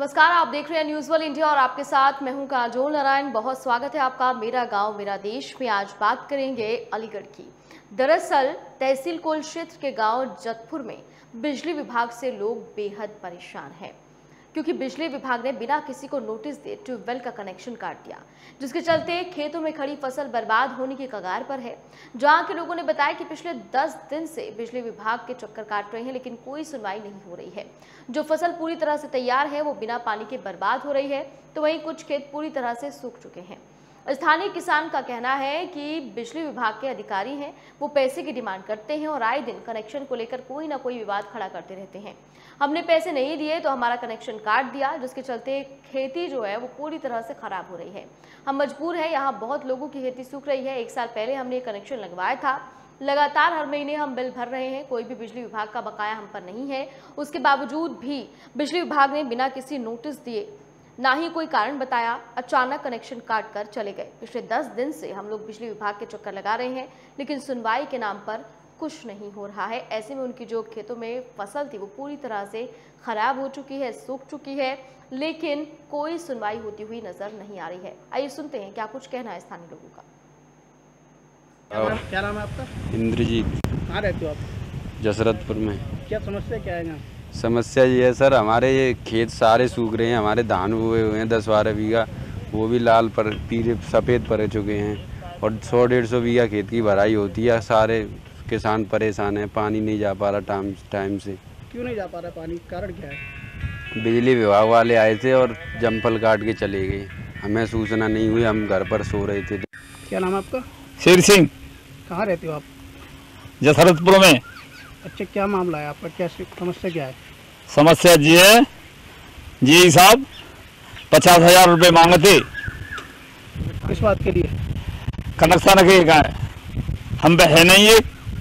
नमस्कार, आप देख रहे हैं न्यूज़ वर्ल्ड इंडिया और आपके साथ मैं हूं काजोल नारायण। बहुत स्वागत है आपका मेरा गांव मेरा देश में। आज बात करेंगे अलीगढ़ की। दरअसल तहसील कोल क्षेत्र के गांव जतपुर में बिजली विभाग से लोग बेहद परेशान हैं, क्योंकि बिजली विभाग ने बिना किसी को नोटिस दिए ट्यूबवेल का कनेक्शन काट दिया, जिसके चलते खेतों में खड़ी फसल बर्बाद होने की कगार पर है। जहां के लोगों ने बताया कि पिछले 10 दिन से बिजली विभाग के चक्कर काट रहे हैं, लेकिन कोई सुनवाई नहीं हो रही है। जो फसल पूरी तरह से तैयार है वो बिना पानी के बर्बाद हो रही है, तो वहीं कुछ खेत पूरी तरह से सूख चुके हैं। स्थानीय किसान का कहना है कि बिजली विभाग के अधिकारी हैं, वो पैसे की डिमांड करते हैं और आए दिन कनेक्शन को लेकर कोई ना कोई विवाद खड़ा करते रहते हैं। हमने पैसे नहीं दिए तो हमारा कनेक्शन काट दिया, जिसके चलते खेती जो है वो पूरी तरह से खराब हो रही है। हम मजबूर हैं, यहाँ बहुत लोगों की खेती सूख रही है। 1 साल पहले हमने ये कनेक्शन लगवाया था, लगातार हर महीने हम बिल भर रहे हैं, कोई भी बिजली विभाग का बकाया हम पर नहीं है। उसके बावजूद भी बिजली विभाग ने बिना किसी नोटिस दिए, ना ही कोई कारण बताया, अचानक कनेक्शन काट कर चले गए। पिछले 10 दिन से हम लोग बिजली विभाग के चक्कर लगा रहे हैं, लेकिन सुनवाई के नाम पर कुछ नहीं हो रहा है। ऐसे में उनकी जो खेतों में फसल थी वो पूरी तरह से खराब हो चुकी है, सूख चुकी है, लेकिन कोई सुनवाई होती हुई नजर नहीं आ रही है। आइए सुनते हैं क्या कुछ कहना है स्थानीय लोगों का। क्या नाम है आपका? इंद्रजीत। कहाँ रहते हो आप? जसरतपुर में। क्या समस्या क्या है यहाँ? समस्या ये है सर, हमारे ये खेत सारे सूख रहे हैं। हमारे धान बोए हुए हैं 10-12 बीघा, वो भी लाल पर पीले सफ़ेद पड़ चुके हैं और 100-150 बीघा खेत की भराई होती है। सारे किसान परेशान हैं, पानी नहीं जा पा रहा टाइम से। क्यों नहीं जा पा रहा पानी? कारण क्या है? बिजली विभाग वाले आए थे और जम्पल काट के चले गए, हमें सूचना नहीं हुई, हम घर पर सो रहे थे। क्या नाम है आपका? शेर सिंह। कहाँ रहते हो आप? जसरतपुर में। अच्छा, क्या मामला है आपका? क्या समस्या क्या है? समस्या जी है जी साहब, 50,000 रुपये मांगे थे। किस बात के लिए? कनेक्शन के का हम पे है नहीं, ये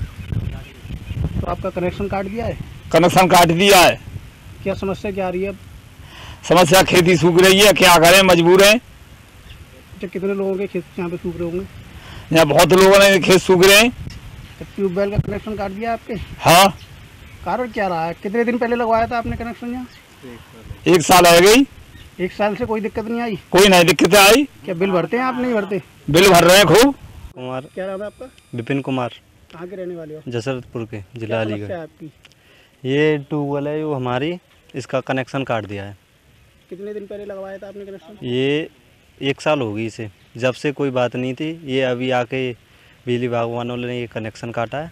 तो आपका कनेक्शन काट दिया है? कनेक्शन काट दिया है। क्या समस्या क्या आ रही है? समस्या खेती सूख रही है, क्या करें, मजबूर हैं। अच्छा, कितने लोगों के खेत यहाँ पे सूख रहे होंगे? यहाँ बहुत लोगों ने खेत सूख रहे हैं। तो ट्यूबवेल का कनेक्शन काट दिया आपके? हाँ। कारण क्या रहा है? कितने दिन पहले लगवाया था आपने कनेक्शन यहाँ? 1 साल आ गई। 1 साल से कोई दिक्कत नहीं आई? कोई नहीं दिक्कत आई। क्या बिल भरते हैं आप? नहीं भरते? बिल भर रहे हैं खूब। कुमार। क्या नाम है आपका? विपिन कुमार। कहाँ के रहने वाले हो? जसरतपुर के, जिला क्या अलीगढ़। समस्या है आपकी? ये ट्यूबवेल है जो हमारी, इसका कनेक्शन काट दिया है। कितने दिन पहले लगवाया था आपने कनेक्शन? ये 1 साल हो गई इसे, जब से कोई बात नहीं थी। ये अभी आके बिजली विभाग वालों ने ये कनेक्शन काटा है।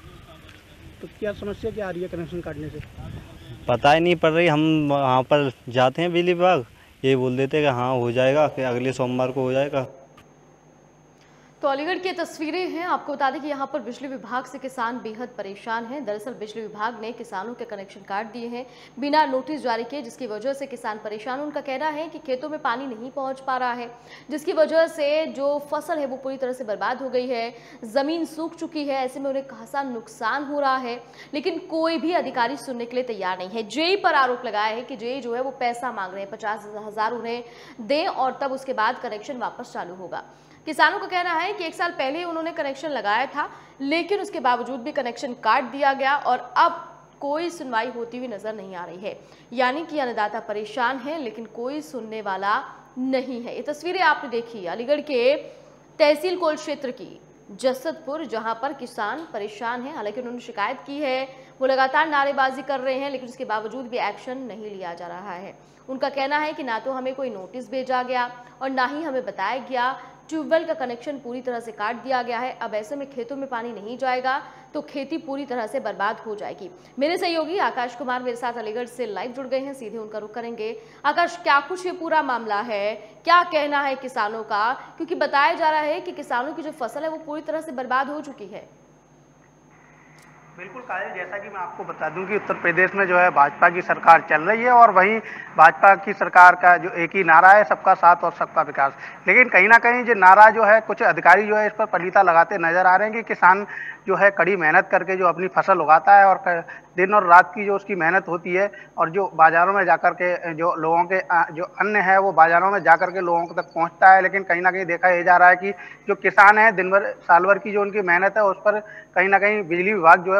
तो क्या समस्या क्या आ रही है कनेक्शन काटने से? पता ही नहीं पड़ रही। हम वहाँ पर जाते हैं बिजली विभाग, ये बोल देते कि हाँ हो जाएगा, कि अगले सोमवार को हो जाएगा। तो अलीगढ़ की तस्वीरें हैं। आपको बता दें कि यहाँ पर बिजली विभाग से किसान बेहद परेशान हैं। दरअसल बिजली विभाग ने किसानों के कनेक्शन काट दिए हैं बिना नोटिस जारी किए, जिसकी वजह से किसान परेशान। उनका कहना है कि खेतों में पानी नहीं पहुँच पा रहा है, जिसकी वजह से जो फसल है वो पूरी तरह से बर्बाद हो गई है, ज़मीन सूख चुकी है। ऐसे में उन्हें खासा नुकसान हो रहा है, लेकिन कोई भी अधिकारी सुनने के लिए तैयार नहीं है। जेई पर आरोप लगाया है कि जेई जो है वो पैसा मांग रहे हैं, 50,000 उन्हें दें और तब उसके बाद कनेक्शन वापस चालू होगा। किसानों का कहना है कि 1 साल पहले उन्होंने कनेक्शन लगाया था, लेकिन उसके बावजूद भी कनेक्शन काट दिया गया और अब कोई सुनवाई होती हुई नजर नहीं आ रही है। यानी कि अन्नदाता परेशान है, लेकिन कोई सुनने वाला नहीं है। ये तस्वीरें आपने देखी अलीगढ़ के तहसील कोल क्षेत्र की, जसरतपुर, जहां पर किसान परेशान हैं। हालांकि उन्होंने शिकायत की है, वो लगातार नारेबाजी कर रहे हैं, लेकिन उसके बावजूद भी एक्शन नहीं लिया जा रहा है। उनका कहना है कि ना तो हमें कोई नोटिस भेजा गया और ना ही हमें बताया गया। ट्यूबवेल का कनेक्शन पूरी तरह से काट दिया गया है। अब ऐसे में खेतों में पानी नहीं जाएगा तो खेती पूरी तरह से बर्बाद हो जाएगी। मेरे सहयोगी आकाश कुमार मेरे साथ अलीगढ़ से लाइव जुड़ गए हैं, सीधे उनका रुख करेंगे। आकाश, क्या कुछ ये पूरा मामला है, क्या कहना है किसानों का? क्योंकि बताया जा रहा है कि किसानों की जो फसल है वो पूरी तरह से बर्बाद हो चुकी है। बिल्कुल कायल, जैसा कि मैं आपको बता दूं कि उत्तर प्रदेश में जो है भाजपा की सरकार चल रही है और वहीं भाजपा की सरकार का जो एक ही नारा है, सबका साथ और सबका विकास। लेकिन कहीं ना कहीं जो नारा जो है, कुछ अधिकारी जो है इस पर पलीता लगाते नजर आ रहे हैं कि किसान जो है कड़ी मेहनत करके जो अपनी फसल उगाता है और दिन और रात की जो उसकी मेहनत होती है और जो बाज़ारों में जाकर के जो लोगों के जो अन्न है वो बाज़ारों में जाकर के लोगों तक पहुंचता है। लेकिन कहीं ना कहीं देखा जा रहा है कि जो किसान है दिन भर साल भर की जो उनकी मेहनत है उस पर कहीं ना कहीं बिजली विभाग जो है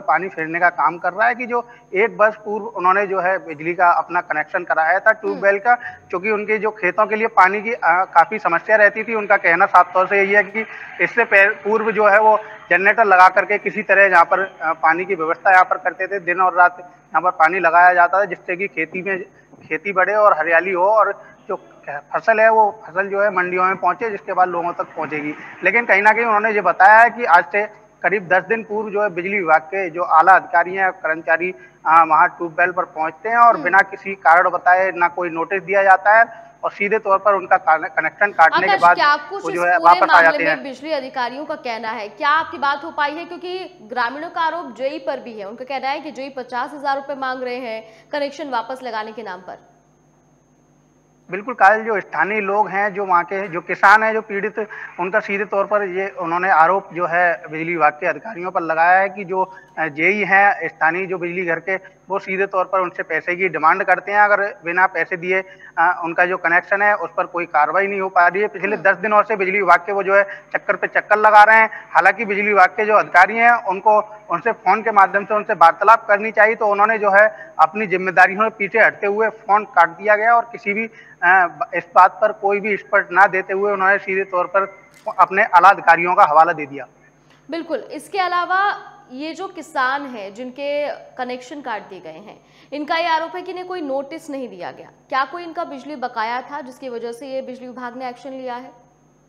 पानी फेरने का काम कर रहा है कि जो 1 वर्ष पूर्व उन्होंने जो है बिजली का अपना कनेक्शन कराया था ट्यूबवेल का, क्योंकि उनके जो खेतों के लिए पानी की काफ़ी समस्या रहती थी। उनका कहना साफ तौर से यही है कि इससे पूर्व जो है वो जनरेटर लगा करके किसी तरह यहाँ पर पानी की व्यवस्था यहाँ पर करते थे। दिन और रात यहाँ पर पानी लगाया जाता था, जिससे कि खेती बढ़े और हरियाली हो और जो फसल है वो फसल जो है मंडियों में पहुंचे, जिसके बाद लोगों तक पहुंचेगी। लेकिन कहीं ना कहीं उन्होंने ये बताया है कि आज से करीब 10 दिन पूर्व जो है बिजली विभाग के जो आला अधिकारी हैं, कर्मचारी वहाँ ट्यूबवेल पर पहुंचते हैं और बिना किसी कारण बताए ना कोई नोटिस दिया जाता है और सीधे तौर पर उनका कनेक्शन काटने के बाद क्या कुछ वो जो है वापस आ जाते हैं। बिजली अधिकारियों का कहना है, क्या आपकी बात हो पाई है? क्योंकि ग्रामीणों का आरोप जेई पर भी है। उनका कहना है कि जेई 50,000 रुपए मांग रहे हैं कनेक्शन वापस लगाने के नाम पर। बिल्कुल कायल, जो स्थानीय लोग हैं, जो वहाँ के जो किसान हैं, जो पीड़ित, उनका सीधे तौर पर ये उन्होंने आरोप जो है बिजली विभाग के अधिकारियों पर लगाया है कि जो जेई हैं स्थानीय जो बिजली घर के, वो सीधे तौर पर उनसे पैसे की डिमांड करते हैं। अगर बिना पैसे दिए उनका जो कनेक्शन है उस पर कोई कार्रवाई नहीं हो पा रही है। पिछले 10 दिनों से बिजली विभाग के वो जो है चक्कर पे चक्कर लगा रहे हैं। हालांकि बिजली विभाग के जो अधिकारी हैं उनको उनसे फोन के माध्यम से उनसे वार्तालाप करनी चाहिए, तो उन्होंने जो है अपनी जिम्मेदारियों से पीछे हटते हुए फोन काट दिया गया और किसी भी इस बात पर कोई भी स्पष्ट ना देते हुए उन्होंने सीधे तौर पर अपने आला अधिकारियों का हवाला दे दिया। बिल्कुल। इसके अलावा ये जो किसान हैं जिनके कनेक्शन काट दिए गए हैं, इनका ये आरोप है कि इन्हें कोई नोटिस नहीं दिया गया। क्या कोई इनका बिजली बकाया था जिसकी वजह से ये बिजली विभाग ने एक्शन लिया है?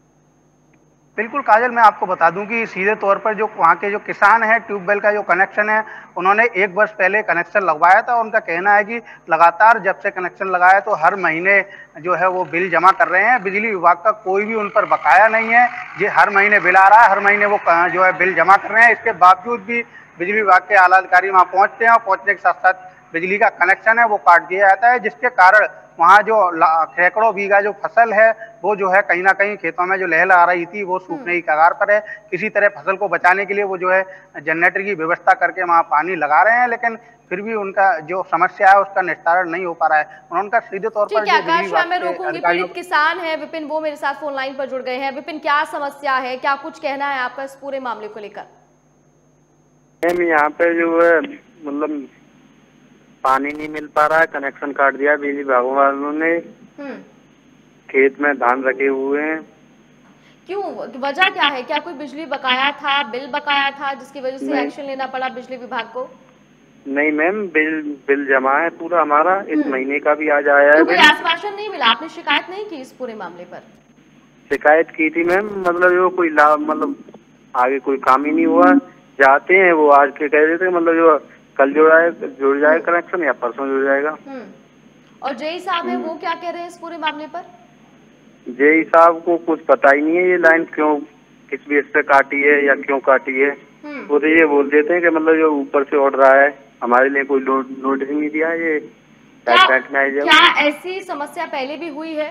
बिल्कुल काजल, मैं आपको बता दूं कि सीधे तौर पर जो वहाँ के जो किसान हैं, ट्यूबवेल का जो कनेक्शन है उन्होंने 1 वर्ष पहले कनेक्शन लगवाया था। उनका कहना है कि लगातार जब से कनेक्शन लगाया तो हर महीने जो है वो बिल जमा कर रहे हैं। बिजली विभाग का कोई भी उन पर बकाया नहीं है। ये हर महीने बिल आ रहा है, हर महीने वो जो है बिल जमा कर रहे हैं। इसके बावजूद भी बिजली विभाग के आला अधिकारी वहाँ पहुँचते हैं और पहुँचने के साथ साथ बिजली का कनेक्शन है वो काट दिया जाता है, जिसके कारण वहाँ जो सैकड़ों बीघा जो फसल है वो जो है कहीं ना कहीं खेतों में जो लहल आ रही थी वो सूखने की कगार पर है। किसी तरह फसल को बचाने के लिए वो जो है जनरेटर की व्यवस्था करके वहाँ पानी लगा रहे हैं, लेकिन फिर भी उनका जो समस्या है उसका निस्तारण नहीं हो पा रहा है। उनका सीधे तौर पर पीड़ित किसान है विपिन, वो मेरे साथ फोन लाइन पर जुड़ गए हैं। विपिन, क्या समस्या है, क्या कुछ कहना है आपका इस पूरे मामले को लेकर? यहाँ पे जो है मतलब पानी नहीं मिल पा रहा है, कनेक्शन काट दिया बिजली विभाग वालों ने। खेत में धान रखे हुए हैं। क्यों, वजह क्या है? क्या कोई बिजली बकाया था, बिल बकाया था जिसकी वजह से एक्शन लेना पड़ा बिजली विभाग को? नहीं मैम, बिल जमा है पूरा हमारा, इस महीने का भी आज आया है। कोई आश्वासन नहीं मिला? आपने शिकायत नहीं की इस पूरे मामले पर? शिकायत की थी मैम, मतलब जो कोई मतलब आगे कोई काम ही नहीं हुआ। जाते हैं वो आज के कह देते मतलब जो कल जुड़ जाएगा कनेक्शन या परसों जुड़ जाएगा। और जेई साहब है वो क्या कह रहे हैं इस पूरे मामले पर? जेई साहब को कुछ पता ही नहीं है ये लाइन क्यों किस बेस पे काटी है या क्यों काटी है। वो तो ये बोल देते हैं कि मतलब जो ऊपर से ऑर्डर आया है, हमारे लिए कोई नोटिस नहीं दिया। ये क्या ऐसी समस्या पहले भी हुई है?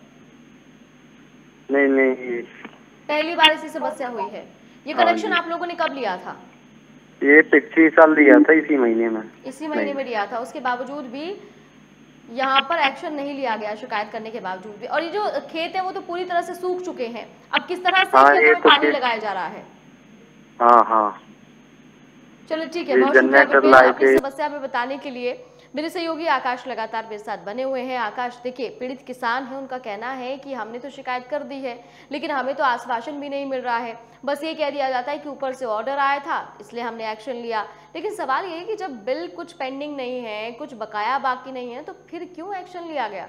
नहीं, पहली बार ऐसी समस्या हुई है। ये कनेक्शन आप लोगों ने कब लिया था? ये पिछले साल लिया था, इसी महीने में। इसी महीने में लिया था। उसके बावजूद भी यहाँ पर एक्शन नहीं लिया गया, शिकायत करने के बावजूद भी। और ये जो खेत है वो तो पूरी तरह से सूख चुके हैं। अब किस तरह से खेतों में पानी लगाया जा रहा है? हाँ। चलो ठीक है, बहुत शुक्रिया अपनी समस्या में बताने के लिए। मेरे सहयोगी आकाश लगातार मेरे साथ बने हुए हैं। आकाश, देखिए पीड़ित किसान है, उनका कहना है कि हमने तो शिकायत कर दी है लेकिन हमें तो आश्वासन भी नहीं मिल रहा है। बस ये कह दिया जाता है कि ऊपर से ऑर्डर आया था इसलिए हमने एक्शन लिया। लेकिन सवाल ये है कि जब बिल कुछ पेंडिंग नहीं है, कुछ बकाया बाकी नहीं है, तो फिर क्यों एक्शन लिया गया?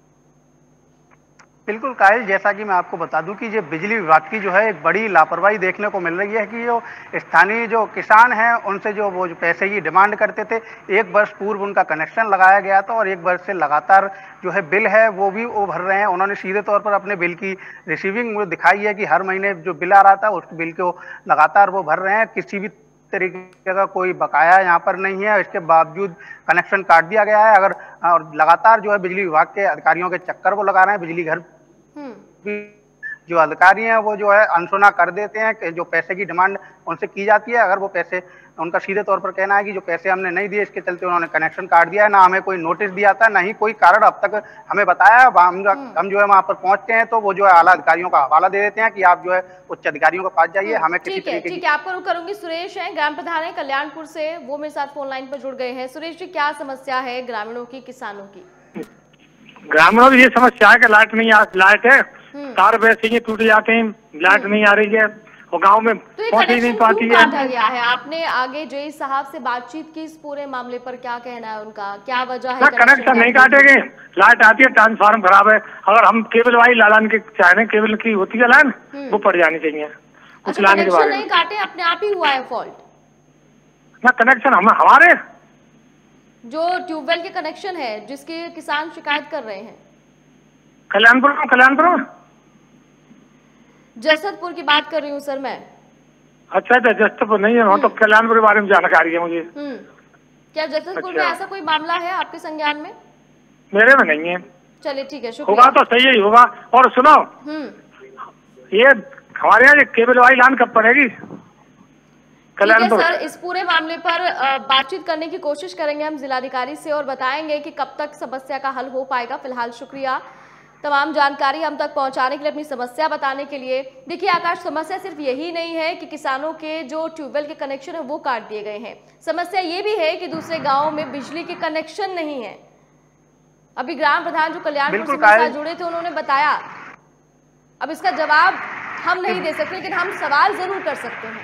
बिल्कुल कायल, जैसा कि मैं आपको बता दूं कि ये बिजली विभाग की जो है एक बड़ी लापरवाही देखने को मिल रही है कि जो स्थानीय जो किसान हैं उनसे जो वो जो पैसे की डिमांड करते थे, 1 वर्ष पूर्व उनका कनेक्शन लगाया गया था और 1 वर्ष से लगातार जो है बिल है वो भी वो भर रहे हैं। उन्होंने सीधे तौर पर अपने बिल की रिसीविंग दिखाई है कि हर महीने जो बिल आ रहा था उस बिल को लगातार वो भर रहे हैं। किसी भी तरीके का कोई बकाया यहाँ पर नहीं है। इसके बावजूद कनेक्शन काट दिया गया है। अगर और लगातार जो है बिजली विभाग के अधिकारियों के चक्कर वो लगा रहे हैं। बिजली घर भी जो अधिकारी हैं वो जो है अनसुना कर देते हैं कि जो पैसे की डिमांड उनसे की जाती है, अगर वो पैसे उनका सीधे तौर पर कहना है कि जो पैसे हमने नहीं दिए इसके चलते उन्होंने कनेक्शन काट दिया है, ना हमें कोई नोटिस दिया था, ना ही कोई कारण अब तक हमें बताया। हम जो है वहाँ पर पहुंचते हैं तो वो जो है आला अधिकारियों का हवाला दे देते हैं कि आप जो है उच्च अधिकारियों के पास जाइए, हमें किसी तरीके ठीक है, आपको रुक करूंगी। सुरेश हैं, ग्राम प्रधान है कल्याणपुर से, वो मेरे साथ फोन लाइन पर जुड़ गए हैं। सुरेश जी, क्या समस्या है ग्रामीणों की, किसानों की? ग्रामीणों की ये समस्या है कि लाइट नहीं लाइट है, तार वैसे ही टूट जाते हैं, लाइट नहीं आ रही है और गांव में पहुंच ही नहीं पाती है। काटा गया है, आपने आगे जेई साहब से बातचीत की इस पूरे मामले पर, क्या कहना है उनका, क्या वजह है? कनेक्शन नहीं काटेंगे, लाइट आती है, ट्रांसफार्मर खराब है, अगर हम केबल वाली लाइन की चाहे, केबल की होती है लाइन वो पड़ जानी चाहिए। अच्छा, कनेक्शन नहीं काटे, अपने आप ही हुआ है फॉल्ट? ना कनेक्शन हमारे जो ट्यूबवेल के कनेक्शन है जिसके किसान शिकायत कर रहे हैं, कल्याणपुर जसदपुर की बात कर रही हूँ सर मैं। अच्छा, जसदपुर नहीं है, तो कल्याणपुर के बारे में जानकारी है मुझे। क्या जसदपुर में ऐसा कोई मामला है आपके संज्ञान में? मेरे में नहीं है। चलिए ठीक है, शुक्रिया। होगा तो सही ही होगा। और सुनो, ये हमारे यहाँ केबल वाली लाइन कब पड़ेगी? सर, इस पूरे मामले पर बातचीत करने की कोशिश करेंगे हम जिलाधिकारी से और बताएंगे कि कब तक समस्या का हल हो पाएगा। फिलहाल शुक्रिया तमाम जानकारी हम तक पहुंचाने के लिए, अपनी समस्या बताने के लिए। देखिए आकाश, समस्या सिर्फ यही नहीं है कि किसानों के जो ट्यूबवेल के कनेक्शन है वो काट दिए गए हैं, समस्या ये भी है कि दूसरे गाँव में बिजली के कनेक्शन नहीं है। अभी ग्राम प्रधान जो कल्याणपुर से जुड़े थे उन्होंने बताया, अब इसका जवाब हम नहीं दे सकते लेकिन हम सवाल जरूर कर सकते हैं।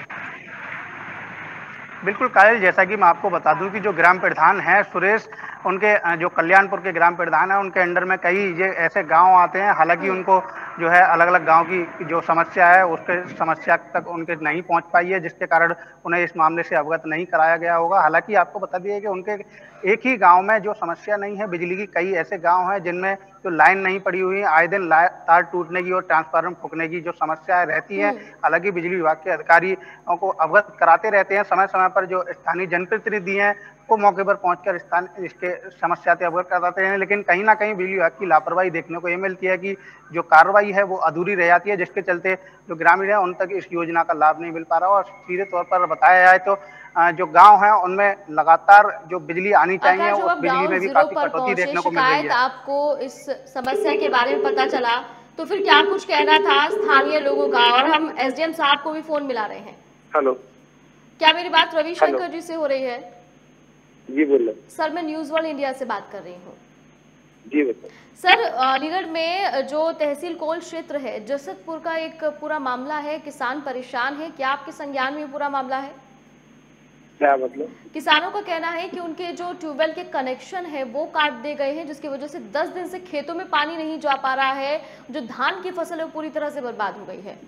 बिल्कुल कायल, जैसा कि मैं आपको बता दूं कि जो ग्राम प्रधान हैं सुरेश, उनके जो कल्याणपुर के ग्राम प्रधान हैं उनके अंडर में कई ये ऐसे गांव आते हैं, हालांकि उनको जो है अलग अलग गांव की जो समस्या है उसके समस्या तक उनके नहीं पहुंच पाई है, जिसके कारण उन्हें इस मामले से अवगत नहीं कराया गया होगा। हालांकि आपको बता दिए कि उनके एक ही गांव में जो समस्या नहीं है बिजली की, कई ऐसे गांव हैं जिनमें जो लाइन नहीं पड़ी हुई है, आए दिन तार टूटने की और ट्रांसफार्मर फूकने की जो समस्याएं रहती हैं। हालांकि बिजली विभाग के अधिकारियों को अवगत कराते रहते हैं, समय समय पर जो स्थानीय जनप्रतिनिधि हैं वो मौके पर पहुंचकर इसके समस्या से अवगत कराते हैं, लेकिन कहीं ना कहीं बिजली विभाग की लापरवाही देखने को ये मिलती है कि जो कार्रवाई है वो अधूरी रह जाती है, जिसके चलते जो ग्रामीण है उन तक इस योजना का लाभ नहीं मिल पा रहा। और सीधे तौर पर बताया जाए तो जो गांव है उनमें लगातार जो बिजली आनी चाहिए उस बिजली में भी काफी कटौती देखने को मिल रही है। आपको इस समस्या के बारे में पता चला तो फिर क्या कुछ कहना था स्थानीय लोगों का? और हम एसडीएम साहब को भी फोन मिला रहे हैं। हेलो, क्या मेरी बात रविशंकर जी से हो रही है? जी बोलो सर, मैं न्यूज वर्ल्ड इंडिया से बात कर रही हूँ। जी बताओ सर, अलीगढ़ में जो तहसील कोल क्षेत्र है जसदपुर का एक पूरा मामला है, किसान परेशान है, क्या आपके संज्ञान में पूरा मामला है? क्या मतलब? किसानों का कहना है कि उनके जो ट्यूबवेल के कनेक्शन है वो काट दिए गए हैं, जिसकी वजह से 10 दिन से खेतों में पानी नहीं जा पा रहा है, जो धान की फसल है वो पूरी तरह से बर्बाद हो गई है।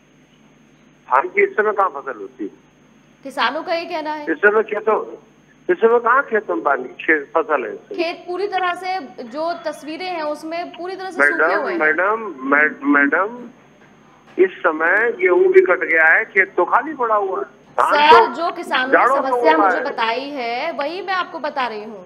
धान की इस समय कहाँ फसल होती है? किसानों का ये कहना है। इस समय कहाँ खेतों में पानी फसल है? खेत पूरी तरह से, जो तस्वीरें हैं उसमें पूरी तरह से सूखे हुए हैं। मैडम, इस समय गेहूं भी कट गया है, खेत तो खाली पड़ा हुआ है। सर, जो किसानों की समस्या मुझे बताई है वही मैं आपको बता रही हूँ।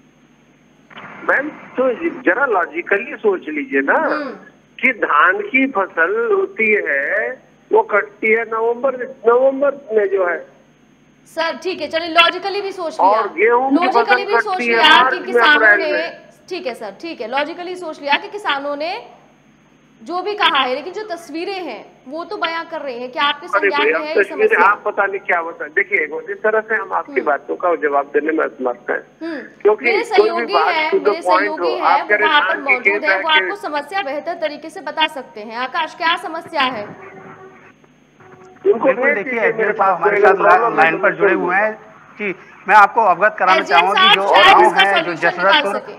मैम, तो जरा लॉजिकली सोच लीजिए ना कि धान की फसल होती है वो कटती है नवंबर में जो है। सर ठीक है, चलिए लॉजिकली भी सोच लिया, और गेहूं लॉजिकली भी सोच लिया कि किसानों ने, ठीक है सर, ठीक है, लॉजिकली सोच लिया कि किसानों ने जो भी कहा है, लेकिन जो तस्वीरें हैं वो तो बयां कर रहे हैं। क्या आपके संज्ञान में है ये समस्या? आप पता नहीं क्या बता, देखिए जिस तरह से हम आपकी बातों का जवाब देने में असमर्थ हैं, क्योंकि मेरे सहयोगी है वहाँ पर मौजूद है, वो आपको समस्या बेहतर तरीके से बता सकते हैं। आकाश, क्या समस्या है? बिल्कुल, देखिए एसडीएम साहब हमारे साथ लाइन पर जुड़े हुए हैं कि मैं आपको अवगत कराना चाहूंगा कि जो गाँव है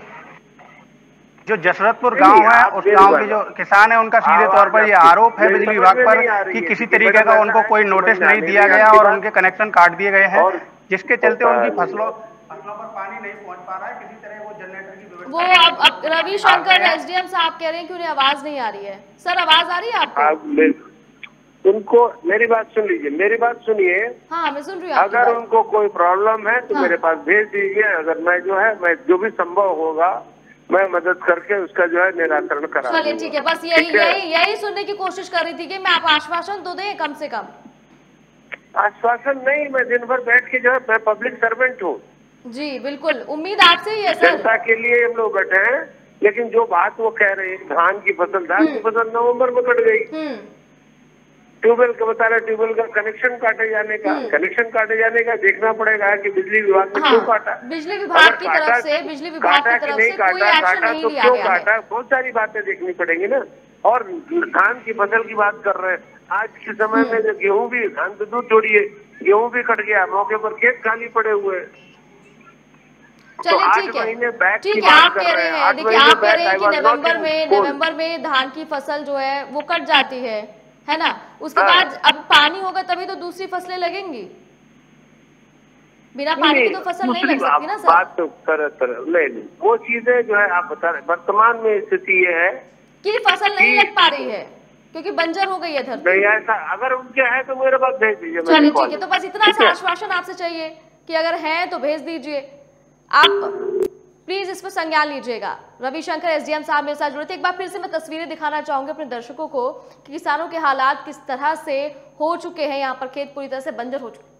जो जसरतपुर गांव है, उस गांव के जो किसान है उनका सीधे तौर पर ये आरोप है बिजली विभाग पर कि किसी तरीके का उनको कोई नोटिस नहीं दिया गया और उनके कनेक्शन काट दिए गए हैं, जिसके चलते उनकी फसलों पर पानी नहीं पहुंच पा रहा है। किसी तरह वो जनरेटर की व्यवस्था, वो अब रविशंकर एसडीएम साहब कह रहे हैं कि उन्हें आवाज नहीं आ रही है। सर, आवाज आ रही है आपको? उनको मेरी बात सुन लीजिए, मेरी बात सुनिए। हाँ, मैं सुन रही हूँ। अगर उनको कोई प्रॉब्लम है तो मेरे पास भेज दीजिए, अगर मैं जो भी संभव होगा मैं मदद करके उसका जो है निराकरण करा। चलिए ठीक है, बस यही सुनने की कोशिश कर रही थी कि मैं आप आश्वासन तो दें कम से कम। आश्वासन नहीं, मैं दिन भर बैठ के जो है, मैं पब्लिक सर्वेंट हूँ जी, बिल्कुल उम्मीद आपसे ही है सर। जनता के लिए हम लोग बैठे हैं, लेकिन जो बात वो कह रहे हैं धान की फसल नवंबर में कट गई। ट्यूबवेल का बता रहे, ट्यूबवेल का कनेक्शन काटे जाने का देखना पड़ेगा कि बिजली विभाग ने क्यों काटा। बिजली विभाग की तरफ से कोई एक्शन नहीं लिया गया है। बहुत सारी बातें देखनी पड़ेंगी ना। और धान की फसल की बात कर रहे हैं, आज के समय में जो गेहूं भी, धान तो दूर छोड़िए, गेहूं भी कट गया, मौके पर खेत खाली पड़े हुए हैं। चलिए ठीक है, ठीक है, आप कह रहे हैं, देखिए आप कह रहे हैं कि नवंबर में धान की फसल जो है वो कट जाती है ना, उसके बाद अब पानी होगा तभी तो दूसरी फसलें लगेंगी, बिना पानी की तो फसल नहीं लग सकती ना सर। बात तो नहीं, वो चीजें जो है आप बता रहे, वर्तमान में स्थिति ये है कि फसल नहीं लग पा रही है क्योंकि बंजर हो गई है धरती। नहीं ऐसा, अगर उनके है तो मेरे पास भेज दीजिए। चलिए ठीक है, तो बस इतना सा आश्वासन आपसे चाहिए कि अगर है तो भेज दीजिए। आप प्लीज इस पर संज्ञान लीजिएगा। रविशंकर एसडीएम साहब मेरे साथ जुड़े थे। एक बार फिर से मैं तस्वीरें दिखाना चाहूंगी अपने दर्शकों को कि किसानों के हालात किस तरह से हो चुके हैं। यहाँ पर खेत पूरी तरह से बंजर हो चुके।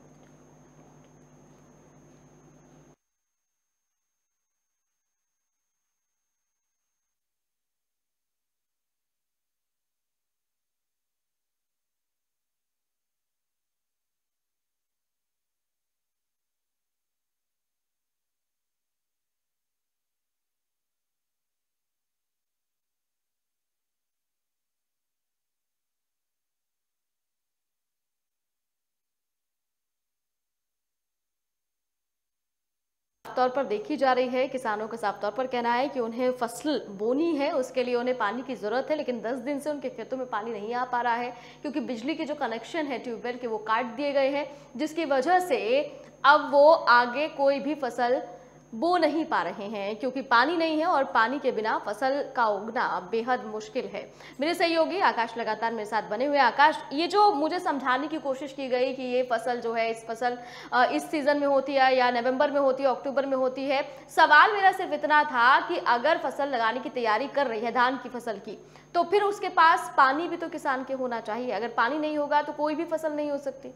तौर पर देखी जा रही है। किसानों का साफ तौर पर कहना है कि उन्हें फसल बोनी है, उसके लिए उन्हें पानी की जरूरत है, लेकिन 10 दिन से उनके खेतों में पानी नहीं आ पा रहा है क्योंकि बिजली के जो कनेक्शन है ट्यूबवेल के वो काट दिए गए हैं, जिसकी वजह से अब वो आगे कोई भी फसल बो नहीं पा रहे हैं क्योंकि पानी नहीं है और पानी के बिना फसल का उगना बेहद मुश्किल है। मेरे सहयोगी आकाश लगातार मेरे साथ बने हुए। आकाश, ये जो मुझे समझाने की कोशिश की गई कि ये फसल जो है इस सीजन में होती है या नवंबर में होती है, अक्टूबर में होती है, सवाल मेरा सिर्फ इतना था कि अगर फसल लगाने की तैयारी कर रही है धान की फसल की, तो फिर उसके पास पानी भी तो किसान के होना चाहिए। अगर पानी नहीं होगा तो कोई भी फसल नहीं हो सकती।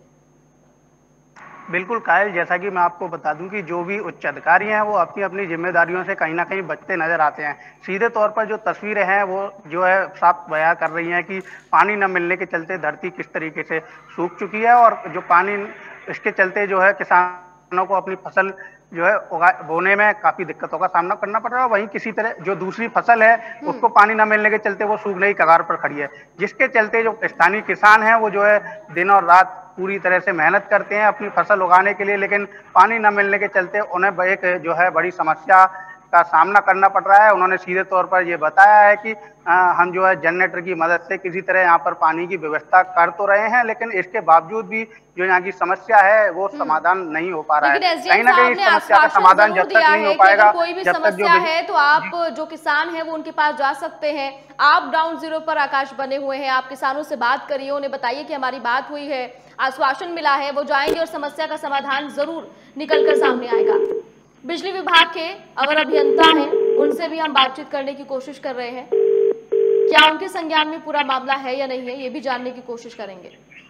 बिल्कुल कायल, जैसा कि मैं आपको बता दूं कि जो भी उच्च अधिकारी हैं वो अपनी अपनी जिम्मेदारियों से कहीं ना कहीं बचते नजर आते हैं। सीधे तौर पर जो तस्वीरें हैं वो जो है साफ बयां कर रही हैं कि पानी न मिलने के चलते धरती किस तरीके से सूख चुकी है और जो पानी इसके चलते जो है किसानों को अपनी फसल जो है बोने में काफी दिक्कतों का सामना करना पड़ रहा है। वहीं किसी तरह जो दूसरी फसल है उसको पानी न मिलने के चलते वो सूखने की कगार पर खड़ी है, जिसके चलते जो स्थानीय किसान हैं वो जो है दिन और रात पूरी तरह से मेहनत करते हैं अपनी फसल उगाने के लिए, लेकिन पानी न मिलने के चलते उन्हें एक जो है बड़ी समस्या का सामना करना पड़ रहा है। उन्होंने सीधे तौर पर ये बताया है कि हम जो है जनरेटर की मदद से किसी तरह यहाँ पर पानी की व्यवस्था कर तो रहे हैं, लेकिन इसके बावजूद भी जो यहाँ की समस्या है वो समाधान नहीं हो पा रहा है। कहीं ना कहीं इस समस्या का समाधान जब तक नहीं हो पाएगा, कोई भी समस्या है तो आप जो किसान है वो उनके पास जा सकते हैं। आप ग्राउंड जीरो पर आकाश बने हुए हैं, आप किसानों से बात करिए, उन्हें बताइए कि हमारी बात हुई है, आश्वासन मिला है, वो जाएंगे और समस्या का समाधान जरूर निकल कर सामने आएगा। बिजली विभाग के अवर अभियंता हैं, उनसे भी हम बातचीत करने की कोशिश कर रहे हैं। क्या उनके संज्ञान में पूरा मामला है या नहीं है, ये भी जानने की कोशिश करेंगे।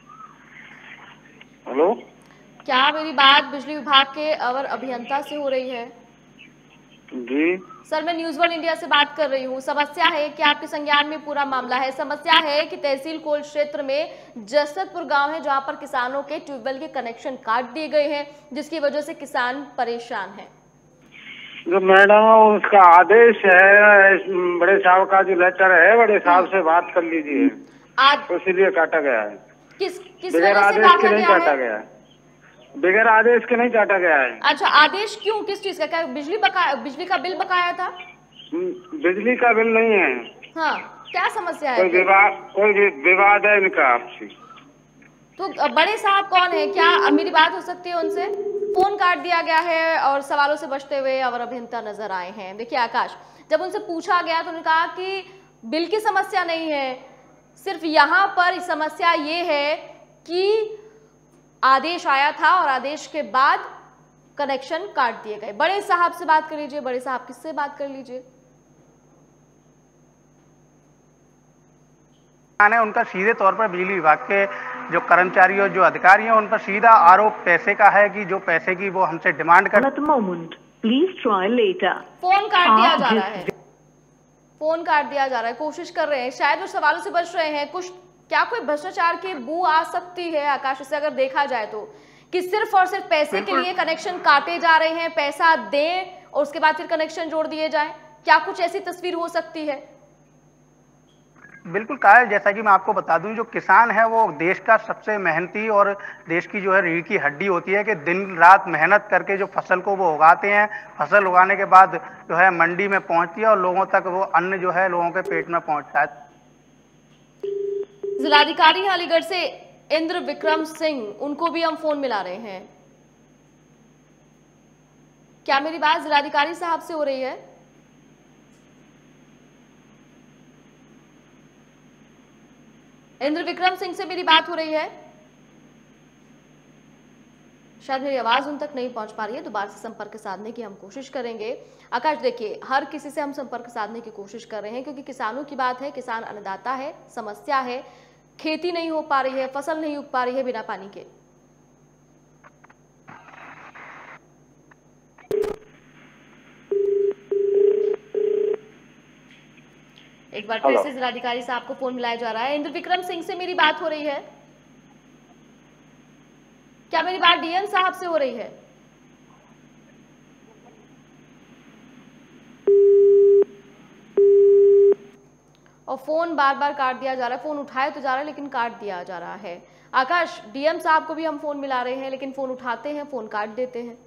हेलो, क्या मेरी बात बिजली विभाग के अवर अभियंता से हो रही है? जी सर, मैं न्यूज वर्ल्ड इंडिया से बात कर रही हूँ। समस्या है कि आपके संज्ञान में पूरा मामला है। समस्या है कि तहसील कोल क्षेत्र में जसदपुर गांव है जहां पर किसानों के ट्यूबवेल के कनेक्शन काट दिए गए हैं, जिसकी वजह से किसान परेशान है। जो मैडम उसका आदेश है, बड़े साहब का जो लेटर है, बड़े साहब से बात कर लीजिए, तो इसीलिए काटा गया है। किस बगैर आदेश के नहीं काटा गया है, बगैर आदेश के नहीं काटा गया है। अच्छा, आदेश क्यों, किस चीज का? क्या बिजली का बिल बकाया था? बिजली का बिल नहीं है। हाँ, क्या समस्या है? कोई विवाद है इनका आपसे। तो बड़े साहब कौन है, क्या मेरी बात हो सकती है उनसे? फोन काट दिया गया है और सवालों से बचते हुए अवर अभियंता नजर आए हैं। देखिए आकाश, जब उनसे पूछा गया तो उन्होंने कहा कि बिल की समस्या नहीं है, सिर्फ यहाँ पर समस्या ये है कि आदेश आया था और आदेश के बाद कनेक्शन काट दिए गए। बड़े साहब से बात कर लीजिए। बड़े साहब किससे बात कर लीजिए? उनका सीधे तौर पर बिजली विभाग के जो कर्मचारी और जो अधिकारी हैं उन पर सीधा आरोप पैसे का है कि जो पैसे की वो हमसे डिमांड कर। फोन काट दिया जा रहा है, फोन काट दिया जा रहा है, कोशिश कर रहे हैं, शायद वो सवालों से बच रहे हैं। कुछ क्या कोई भ्रष्टाचार की बू आ सकती है आकाश, इसे अगर देखा जाए तो, कि सिर्फ और सिर्फ पैसे के लिए कनेक्शन काटे जा रहे हैं, पैसा दें और उसके बाद फिर कनेक्शन जोड़ दिए जाएं? क्या कुछ ऐसी तस्वीर हो सकती है? बिल्कुल कायल, जैसा कि मैं आपको बता दूं, जो किसान है वो देश का सबसे मेहनती और देश की जो है रीढ़ की हड्डी होती है कि दिन रात मेहनत करके जो फसल को वो उगाते हैं, फसल उगाने के बाद जो है मंडी में पहुंचती है और लोगों तक वो अन्न जो है लोगों के पेट में पहुंचता है। जिलाधिकारी अलीगढ़ से इंद्र विक्रम सिंह, उनको भी हम फोन मिला रहे हैं। क्या मेरी बात जिलाधिकारी साहब से हो रही है? इंद्र विक्रम सिंह से मेरी बात हो रही है? शायद मेरी आवाज उन तक नहीं पहुंच पा रही है, दोबारा से संपर्क साधने की हम कोशिश करेंगे। आकाश, देखिए, हर किसी से हम संपर्क साधने की कोशिश कर रहे हैं क्योंकि किसानों की बात है, किसान अन्नदाता है, समस्या है, खेती नहीं हो पा रही है, फसल नहीं उग पा रही है बिना पानी के। एक बार फिर से जिलाधिकारी साहब को फोन मिलाया जा रहा है। इंद्र विक्रम सिंह से मेरी बात हो रही है? क्या मेरी बात डीएम साहब से हो रही है? और फोन बार बार काट दिया जा रहा है, फोन उठाए तो जा रहा है लेकिन काट दिया जा रहा है। आकाश, डीएम साहब को भी हम फोन मिला रहे हैं लेकिन फोन उठाते हैं, फोन काट देते हैं।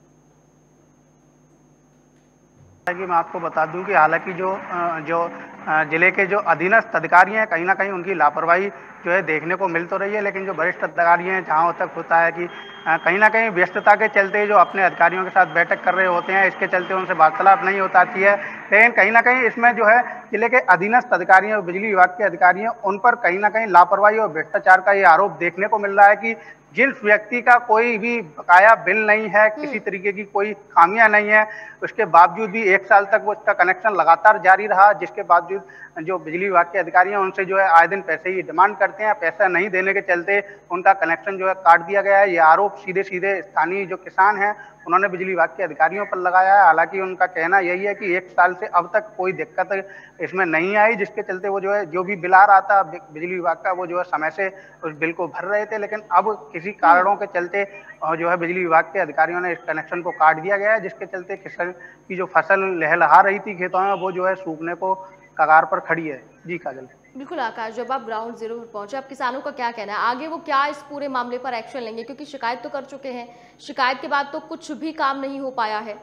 कि मैं आपको बता दूं कि हालांकि जो जिले के जो अधीनस्थ अधिकारी हैं, कहीं ना कहीं उनकी लापरवाही जो है देखने को मिल तो रही है, लेकिन जो वरिष्ठ अधिकारी हैं, जहां तक होता है कि कहीं ना कहीं व्यस्तता के चलते जो अपने अधिकारियों के साथ बैठक कर रहे होते हैं, इसके चलते उनसे वार्तालाप नहीं हो पाती है। लेकिन कहीं ना कहीं इसमें जो है जिले के अधीनस्थ अधिकारी हैं, बिजली विभाग के अधिकारी हैं, उन पर कहीं ना कहीं लापरवाही और भ्रष्टाचार का ये आरोप देखने को मिल रहा है कि जिस व्यक्ति का कोई भी बकाया बिल नहीं है, किसी तरीके की कोई खामियां नहीं है, उसके बावजूद भी 1 साल तक वो उसका कनेक्शन लगातार जारी रहा, जिसके बावजूद जो बिजली विभाग के अधिकारी हैं उनसे जो है आए दिन पैसे की डिमांड करते हैं, पैसा नहीं देने के चलते उनका कनेक्शन जो है काट दिया गया है। ये आरोप सीधे सीधे स्थानीय जो किसान हैं उन्होंने बिजली विभाग के अधिकारियों पर लगाया है। हालांकि उनका कहना यही है कि 1 साल से अब तक कोई दिक्कत इसमें नहीं आई, जिसके चलते वो जो है जो भी बिल आ रहा था बिजली विभाग का, वो जो है समय से उस बिल को भर रहे थे। लेकिन अब किसी कारणों के चलते जो है बिजली विभाग के अधिकारियों ने इस कनेक्शन को काट दिया गया है, जिसके चलते किसान की जो फसल लहलहा रही थी खेतों में, वो जो है सूखने को कगार पर खड़ी है। जी काजल। बिल्कुल आकाश, जब आप ग्राउंड जीरो पर पहुंचे, अब किसानों का क्या कहना है, आगे वो क्या इस पूरे मामले पर एक्शन लेंगे? क्योंकि शिकायत तो कर चुके हैं, शिकायत के बाद तो कुछ भी काम नहीं हो पाया है।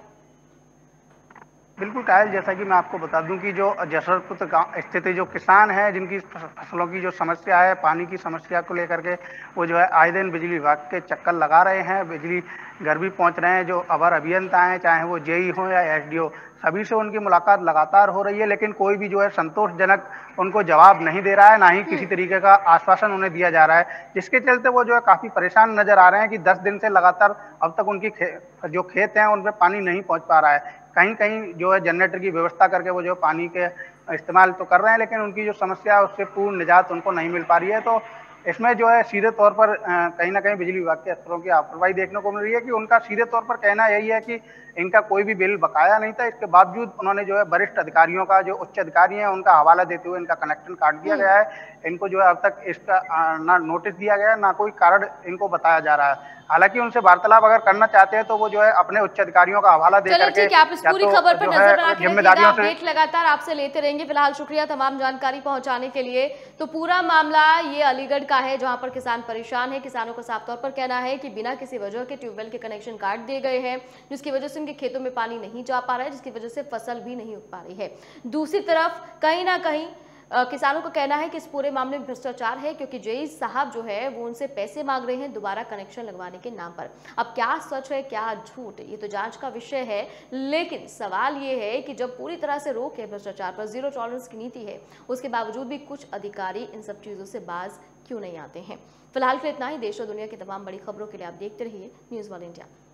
बिल्कुल कायल, जैसा कि मैं आपको बता दूं कि जो जसरपुर गांव स्थित जो किसान हैं, जिनकी फसलों की जो समस्या है, पानी की समस्या को लेकर के वो जो है आए दिन बिजली विभाग के चक्कर लगा रहे हैं, बिजली घर भी पहुंच रहे हैं। जो अवर अभियंता हैं, चाहे वो जेई हो या एसडीओ, सभी से उनकी मुलाकात लगातार हो रही है, लेकिन कोई भी जो है संतोषजनक उनको जवाब नहीं दे रहा है, ना ही किसी तरीके का आश्वासन उन्हें दिया जा रहा है, जिसके चलते वो जो है काफी परेशान नजर आ रहे हैं कि 10 दिन से लगातार अब तक उनकी जो खेत हैं उन पर पानी नहीं पहुंच पा रहा है। कहीं कहीं जो है जनरेटर की व्यवस्था करके वो जो पानी के इस्तेमाल तो कर रहे हैं, लेकिन उनकी जो समस्या है उससे पूर्ण निजात उनको नहीं मिल पा रही है। तो इसमें जो है सीधे तौर पर कहीं ना कहीं बिजली विभाग के अफसरों की लापरवाही देखने को मिल रही है कि उनका सीधे तौर पर कहना यही है कि इनका कोई भी बिल बकाया नहीं था, इसके बावजूद उन्होंने जो है वरिष्ठ अधिकारियों का, जो उच्च अधिकारी हैं, उनका हवाला देते हुए इनका कनेक्शन काट दिया गया है। इनको जो है अब तक इसका ना नोटिस दिया गया है, ना कोई कारण इनको बताया जा रहा है। हालांकि उनसे वार्तालाप अगर करना चाहते हैं तो वो जो है अपने उच्च अधिकारियों का हवाला दे करके, ठीक है, आप इस पूरी खबर पर नजर बना के रखिएगा, अपडेट लगातार आपसे लेते रहेंगे। फिलहाल शुक्रिया तमाम जानकारी पहुंचाने के लिए। तो पूरा मामला ये अलीगढ़ का है, जहां पर किसान परेशान है। किसानों का साफ तौर पर कहना है कि बिना किसी वजह के ट्यूबवेल के कनेक्शन काट दिए गए हैं, जिसकी वजह से उनके खेतों में पानी नहीं जा पा रहा है, जिसकी वजह से फसल भी नहीं उग पा रही है। दूसरी तरफ कहीं ना कहीं किसानों का कहना है कि इस पूरे मामले में भ्रष्टाचार है, क्योंकि जेई साहब जो है वो उनसे पैसे मांग रहे हैं दोबारा कनेक्शन लगवाने के नाम पर। अब क्या सच है क्या झूठ, ये तो जांच का विषय है, लेकिन सवाल ये है कि जब पूरी तरह से रोक है भ्रष्टाचार पर, जीरो टॉलरेंस की नीति है, उसके बावजूद भी कुछ अधिकारी इन सब चीजों से बाज क्यों नहीं आते हैं। फिलहाल के लिए इतना ही। देश और दुनिया की तमाम बड़ी खबरों के लिए आप देखते रहिए न्यूज़ 1 इंडिया।